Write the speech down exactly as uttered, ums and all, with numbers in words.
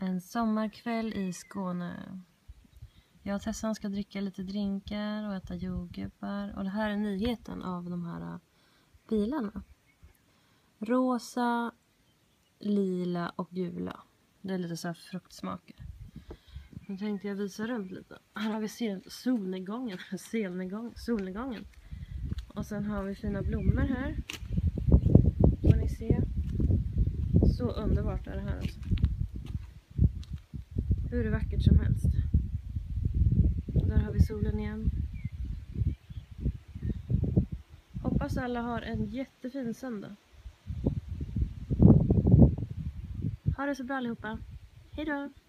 En sommarkväll i Skåne. Jag och Tessan ska dricka lite drinkar och äta jordgubbar. Och det här är nyheten av de här bilarna. Rosa, lila och gula. Det är lite så här fruktsmaker. Nu tänkte jag visa runt lite. Här har vi solnedgången. Solnedgång, solnedgången. Och sen har vi fina blommor här. Får ni se. Så underbart är det här alltså. Hur vackert som helst. Och där har vi solen igen. Hoppas alla har en jättefin söndag. Ha det så bra allihopa. Hej då!